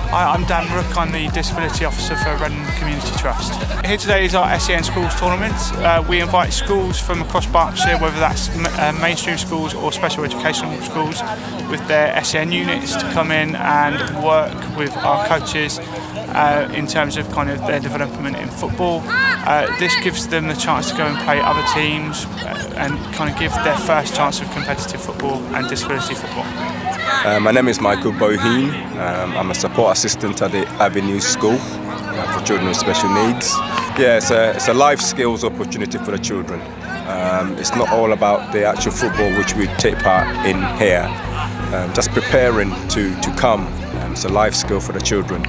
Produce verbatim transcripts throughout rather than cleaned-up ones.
Hi, I'm Dan Rook, I'm the Disability Officer for Reading Community Trust. Here today is our S E N Schools Tournament. Uh, we invite schools from across Berkshire, whether that's uh, mainstream schools or special educational schools, with their S E N units to come in and work with our coaches uh, in terms of kind of their development in football. Uh, this gives them the chance to go and play other teams uh, and kind of give their first chance of competitive football and disability football. Uh, my name is Michael Boheen. Um, I'm a support assistant at the Avenue School uh, for children with special needs. Yeah, it's a, it's a life skills opportunity for the children. Um, it's not all about the actual football which we take part in here. Um, just preparing to, to come. Um, it's a life skill for the children.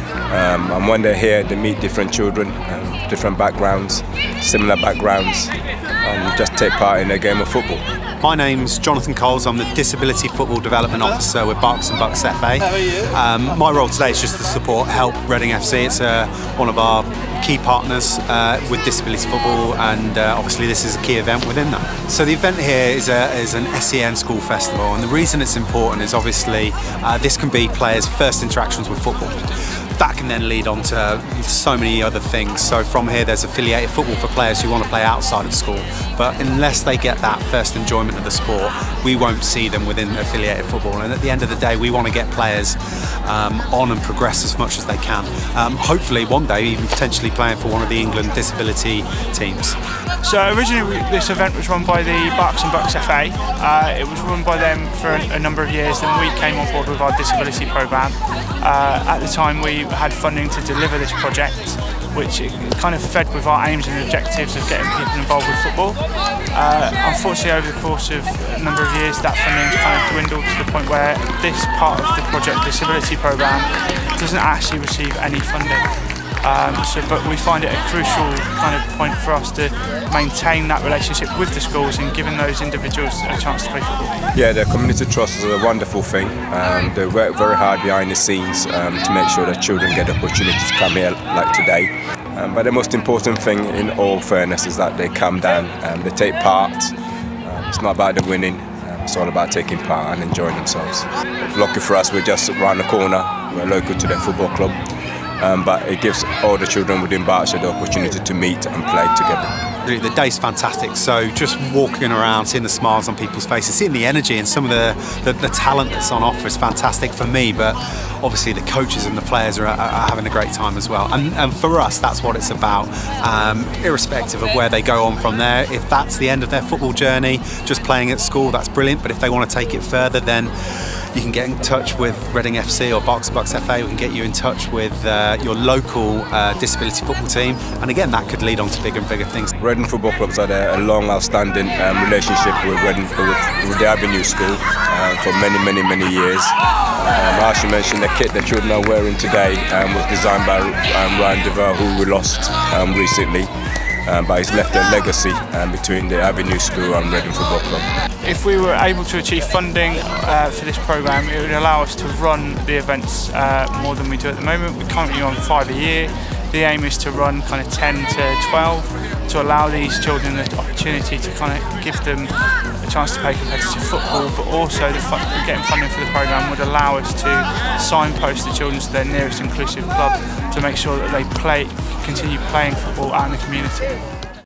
Um, and when they're here, they meet different children, um, different backgrounds, similar backgrounds, and just take part in a game of football. My name's Jonathan Coles. I'm the Disability Football Development Officer with Berks and Bucks F A. How are you? Um, my role today is just to support, help Reading F C. It's uh, one of our key partners uh, with disability football, and uh, obviously this is a key event within that. So the event here is, a, is an S E N school festival, and the reason it's important is obviously uh, this can be players' first interactions with football. That can then lead on to so many other things. So from here there's affiliated football for players who want to play outside of school, but unless they get that first enjoyment of the sport, we won't see them within affiliated football. And at the end of the day, we want to get players um, on and progress as much as they can. Um, hopefully one day even potentially playing for one of the England disability teams. So originally this event was run by the Berks and Bucks F A. Uh, it was run by them for a, a number of years, then we came on board with our disability programme. Uh, at the time we had funding to deliver this project, which kind of fed with our aims and objectives of getting people involved with football. Uh, unfortunately, over the course of a number of years, that funding kind of dwindled to the point where this part of the project disability programme doesn't actually receive any funding. Um, so, but we find it a crucial kind of point for us to maintain that relationship with the schools and giving those individuals a chance to play football. Yeah, the community trust is a wonderful thing. Um, they work very hard behind the scenes um, to make sure that children get the opportunity to come here like today. Um, but the most important thing, in all fairness, is that they come down and they take part. Um, it's not about the winning. Um, it's all about taking part and enjoying themselves. Lucky for us, we're just around the corner. We're local to the football club. Um, but it gives all the children within Berkshire the opportunity to meet and play together. The day's fantastic, so just walking around, seeing the smiles on people's faces, seeing the energy and some of the, the, the talent that's on offer is fantastic for me, but obviously the coaches and the players are, are having a great time as well. And, and for us, that's what it's about, um, irrespective of where they go on from there. If that's the end of their football journey, just playing at school, that's brilliant, but if they want to take it further, then you can get in touch with Reading F C or Berks and Bucks F A. We can get you in touch with uh, your local uh, disability football team, and again that could lead on to bigger and bigger things. Reading Football Club's had a, a long outstanding um, relationship with, Reading, with, with the Avenue School uh, for many many many years. Um, as you mentioned, the kit the children are wearing today um, was designed by um, Ryan Dever, who we lost um, recently. Um, but he's left a legacy um, between the Avenue School and Reading Football Club. If we were able to achieve funding uh, for this programme, it would allow us to run the events uh, more than we do at the moment. We're currently on five a year. The aim is to run kind of ten to twelve to allow these children the opportunity to kind of give them a chance to play competitive football, but also the fun getting funding for the programme would allow us to signpost the children to their nearest inclusive club to make sure that they play, continue playing football out in the community.